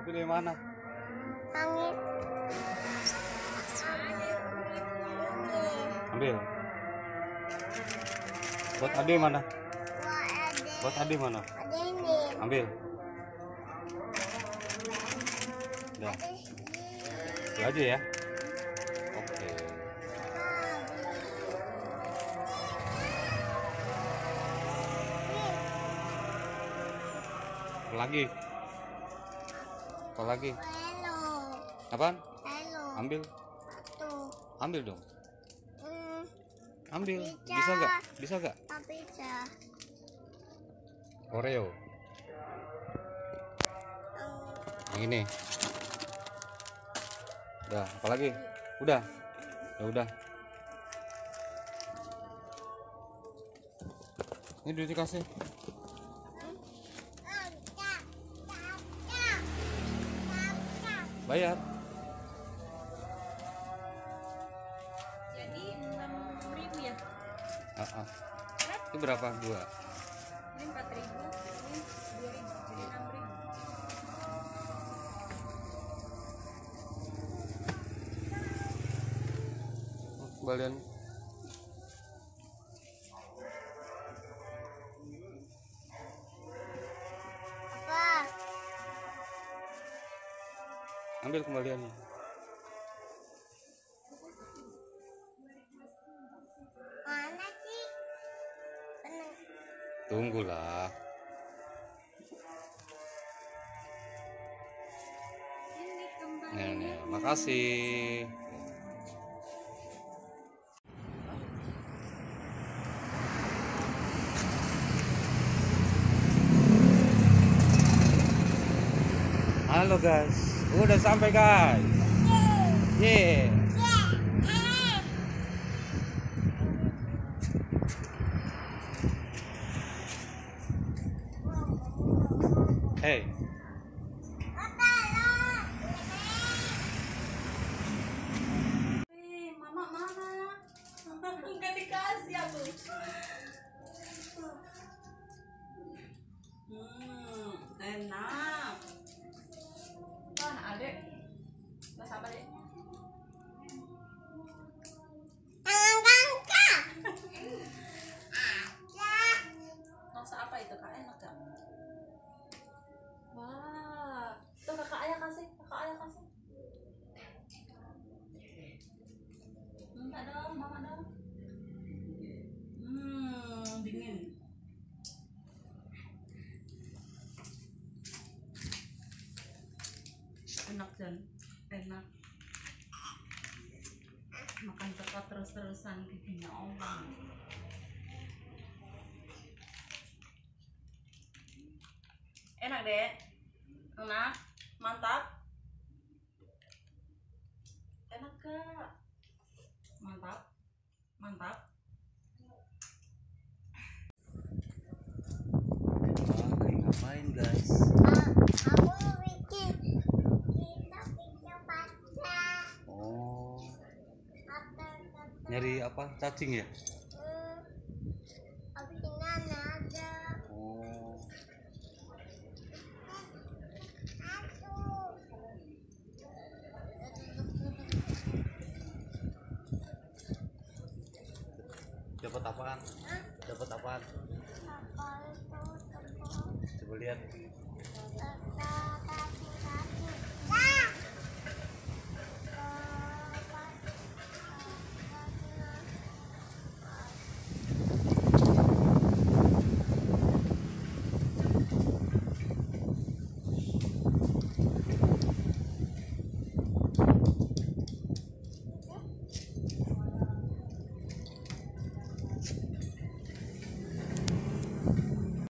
Kopi dari mana? Angin. Ambil. Buat Ade mana? Buat Ade mana? Ade ini. Ambil. Udah. Itu aja ya. Oke. Apa lagi? Apa lagi? Hello. Apaan? Hello. Ambil. Tuh. Ambil dong. Ambil. Bisa. Bisa gak? Bisa gak? Tapi bisa. Oreo. Yang ini. Udah, apa lagi? Udah. Ya udah. Ini duit dikasih. Bayar. Jadi 6.000 ya? Itu berapa? 2. Ini 4.000, ini 2.000, jadi 6.000. Kembalian. Apa? Ambil kembaliannya. Mana sih? Bener. Tunggulah. Ini kembali. Nih, makasih. Halo guys, udah sampai guys. Yeah. Hey. Mama mana? Enggak dikasih aku. Enak. Wah, adek. Nggak sabar ya. Masa apa itu kak? Enak gak? Wah, tuh kakak ayah kasih, Minta dong, mama dong. Dingin. Enak kan? Enak. Makan coklat terus-terusan giginya orang. Enak deh. Enak, mantap. Enak kak. Mantap. Mantap. Lagi ngapain guys? Aku bikin kita bikin baca. Oh, Apa? nyari apa? Cacing ya? Aku tinggal ada. Oh, dapat apaan? Dapat apaan? Apa itu? Coba lihat. Tata